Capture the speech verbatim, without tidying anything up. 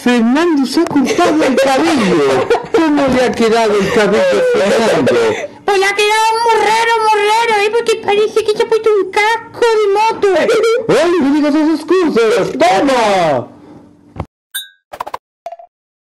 Fernando se ha cortado el cabello. ¿Cómo le ha quedado el cabello a Fernando? Pues le ha quedado muy raro, muy raro, ¿eh? Porque parece que se ha puesto un casco de moto. ¡Ay, no digas esas cosas! ¡Toma!